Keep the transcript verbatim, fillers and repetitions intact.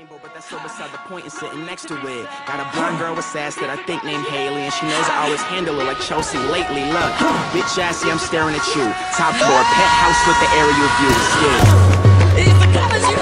rainbow, but that's so beside the point and sitting next to it. Got a blonde girl with sass that I think named Haley, and she knows I always handle her like Chelsea lately. Look, bitch assy, I'm staring at you. Top floor, penthouse with the aerial view. Yeah.